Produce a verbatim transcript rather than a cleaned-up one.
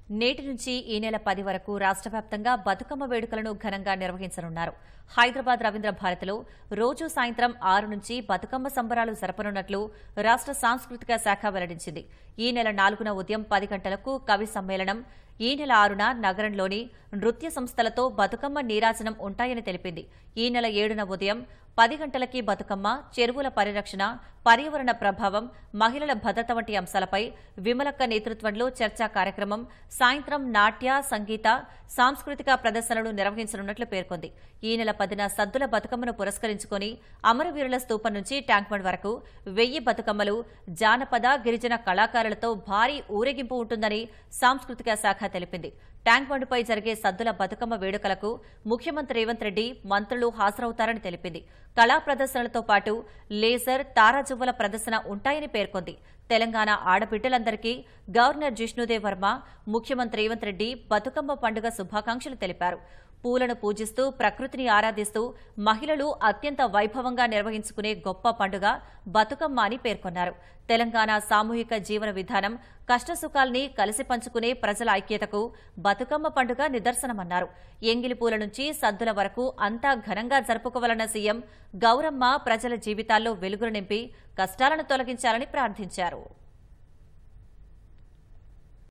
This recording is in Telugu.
నేటి నుంచి ఈ నెల పది వరకు రాష్ట్ర వ్యాప్తంగా బతుకమ్మ వేడుకలను ఘనంగా నిర్వహించనున్నారు. హైదరాబాద్ రవీంద్ర భారతిలో రోజు సాయంత్రం ఆరు నుంచి బతుకమ్మ సంబరాలు జరపనున్నట్లు రాష్ట్ర సాంస్కృతిక శాఖ వెల్లడించింది. ఈ నెల నాలుగున ఉదయం పది గంటలకు కవి సమ్మేళనం, ఈ నెల ఆరున నగరంలోని నృత్య సంస్థలతో బతుకమ్మ నీరాజనం ఉంటాయని తెలిపింది. ఈ నెల ఏడున ఉదయం పది గంటలకి బతుకమ్మ, చెరువుల పరిరక్షణ, పర్యావరణ ప్రభావం, మహిళల భద్రత వంటి అంశాలపై విమలక్క నేతృత్వంలో చర్చా కార్యక్రమం, సాయంత్రం నాట్య, సంగీత, సాంస్కృతిక ప్రదర్శనలు నిర్వహించనున్నట్లు పేర్కొంది. ఈ నెల పదిన సద్దుల బతుకమ్మను పురస్కరించుకుని అమరవీరుల స్తూపం నుంచి ట్యాంక్బండ్ వరకు వెయ్యి బతుకమ్మలు, జానపద, గిరిజన కళాకారులతో భారీ ఊరేగింపు ఉంటుందని సాంస్కృతిక శాఖ తెలిపింది. ట్యాంక్ బండ్పై జరిగే సద్దుల బతుకమ్మ వేడుకలకు ముఖ్యమంత్రి రేవంత్ రెడ్డి, మంత్రులు హాజరవుతారని తెలిపింది. కళా ప్రదర్శనలతో పాటు లేజర్, తారాజువ్వల ప్రదర్శన ఉంటాయని పేర్కొంది. తెలంగాణ ఆడబిడ్డలందరికీ గవర్నర్ జిష్ణుదేవ్ వర్మ, ముఖ్యమంత్రి రేవంత్ రెడ్డి బతుకమ్మ పండుగ శుభాకాంక్షలు తెలిపారు. పూలను పూజిస్తూ, ప్రకృతిని ఆరాధిస్తూ మహిళలు అత్యంత వైభవంగా నిర్వహించుకునే గొప్ప పండుగ బతుకమ్మ అని పేర్కొన్నారు. తెలంగాణ సామూహిక జీవన విధానం, కష్టసుఖాల్ని కలిసి పంచుకునే ప్రజల ఐక్యతకు బతుకమ్మ పండుగ నిదర్శనమన్నారు. ఎంగిలి పూల నుంచి సద్దుల వరకు అంతా ఘనంగా జరుపుకోవాలన్న సీఎం గౌరమ్మ ప్రజల జీవితాల్లో వెలుగులు నింపి కష్టాలను తొలగించాలని ప్రార్థించారు.